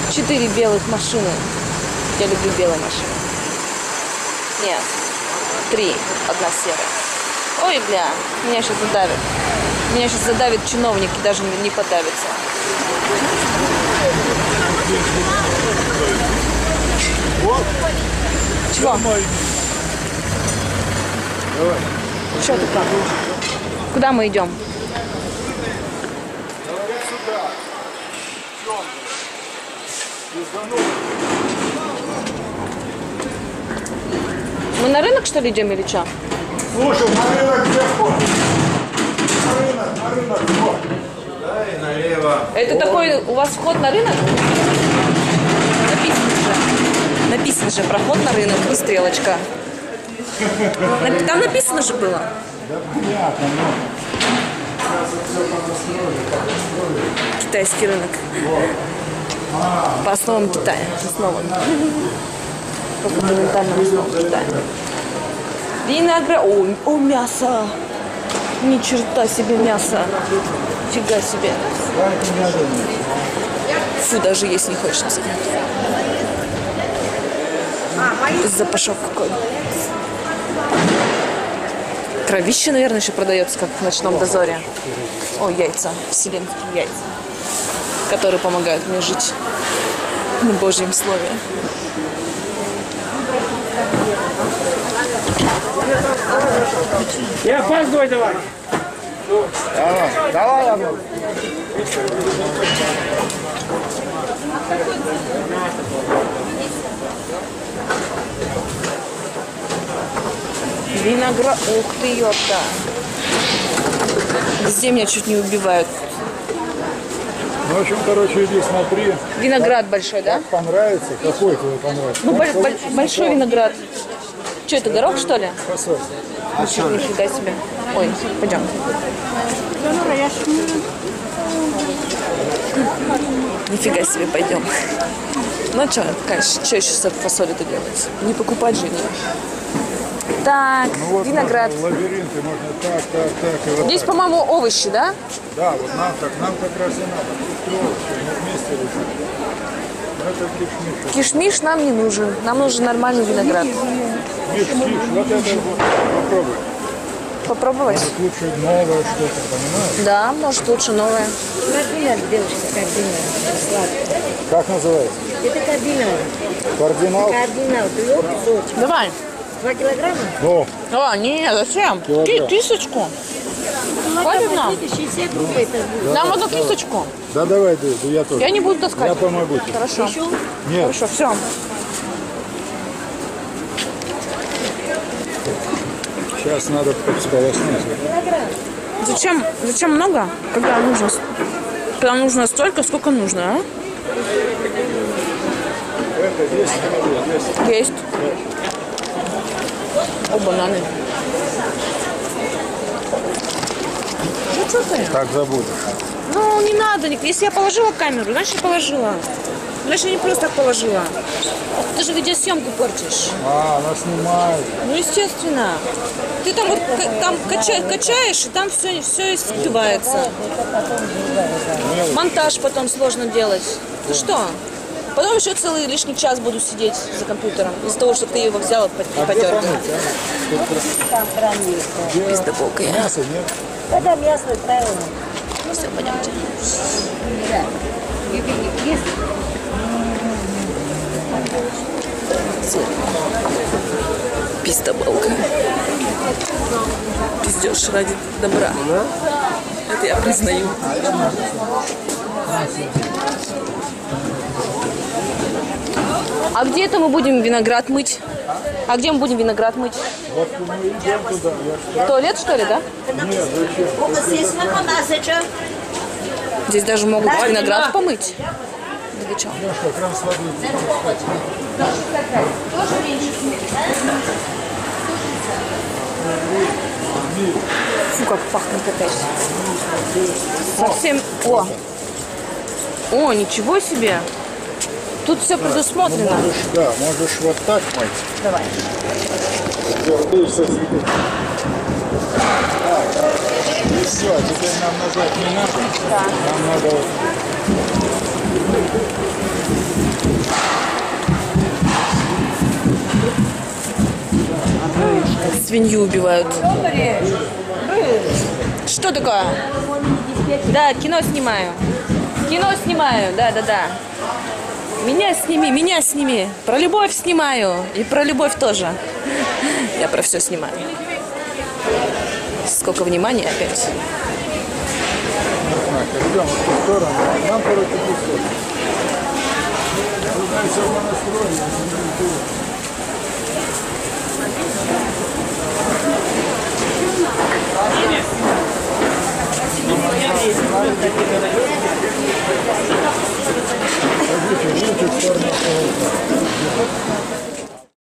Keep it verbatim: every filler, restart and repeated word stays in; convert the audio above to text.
Четыре белых машины. Я люблю белые машины. Нет, три. Одна серая. Ой, бля, меня сейчас задавят. Меня сейчас задавит чиновник и даже не подавится. Чего? Что ты там? Куда мы идем? Мы на рынок, что ли, идем или что? Слушай, на рынок где вход? На рынок, на рынок вход. Да, и налево. Это О. такой, у вас вход на рынок? Написано же. Написано же, проход на рынок и стрелочка. Там написано же было. Да понятно, но... Китайский рынок. По основам Китая. Основам. По фундаментальным основам Китая. Виноград. О, о, мясо. Ни черта себе мясо. Фига себе. Фу, даже есть не хочется. Запашок какой. Кровище, наверное, еще продается, как в ночном дозоре. О, яйца. Вселенские яйца. Которые помогают мне жить на Божьем слове. Я опаздывай давай. Давай, давай, давай. Виноград. Ух ты, ёпта. Везде меня чуть не убивают. Ну, в общем, короче, иди смотри. Виноград как, большой, да? Как понравится, какой тебе понравится. Ну, боль, боль, большой виноград. Что, это горох, что ли? Фасоль. Ничего, нифига себе. Ой, пойдем. Нифига себе, пойдем. Ну, что, конечно, что еще с фасолью-то делать? Не покупать же ее. Так, ну, вот виноград. Лабиринты можно так, так, так. И вот здесь, так. по-моему, овощи, да? Да, вот нам так, нам как раз и надо. Тут овощи, мы вместе решим. Это кишмиш. Кишмиш нам не нужен. Нам нужен нормальный виноград. Киш, киш, вот это вот. Попробуй. Попробовать? Может, лучше новое что-то, понимаешь? Да, может, лучше новое. Кардинал, девушка, кардинал. Сладкий. Как называется? Это кардинал. Кардинал? Кардинал, пилот кусочек. Давай. Два килограмма? Ну, А, не, зачем? Килограмм. Кисточку. Хватит нам? шестьдесят рублей это будет. Нам одну кисточку. да давай, да, да я тоже. Я не буду таскать. Я помогу тебе. Хорошо. Еще? Нет. Хорошо, все. Сейчас надо сполоснуть. Зачем, зачем много, когда нужно, когда нужно столько, сколько нужно, а? Это есть, есть. Есть. О, бананы. Ну что ты? Так забудешь. Ну, не надо. Если я положила камеру, значит я положила. Значит, я не просто так положила. Ты же видеосъемку портишь. А, она снимает. Ну, естественно. Ты там вот ка- там кача- качаешь, и там все, все испивается. Монтаж потом сложно делать. Ты что? Потом еще целый лишний час буду сидеть за компьютером. Из-за того, что ты его взяла и потер. Там хранится. Пиздобокая. Мясо нет. Когда мясо, правильно. Все, пойдемте. Да. Есть? Пиздоболка. Пиздешь ради добра. Это я признаю. А где это мы будем виноград мыть? А где мы будем виноград мыть? Вот мы идем туда. Я ж- Туалет, что ли, да? Нет, зачем? Здесь даже могут виноград помыть. Да вы чё? Ну что, крем с водой. Фу, как пахнет опять. Совсем... О! О, ничего себе! Тут все предусмотрено. Можешь, да, можешь вот так мыть. Давай. И все, теперь нам назад не надо. Да. Нам надо вот... свинью убивают. Что такое? Да, кино снимаю. Кино снимаю, да-да-да. Меня сними, меня сними. Про любовь снимаю. И про любовь тоже. Я про все снимаю. Сколько внимания опять. Идем в ту сторону. Нам, короче, пусто. Знаете, мы настроены. Пойдите, видите, в сторону.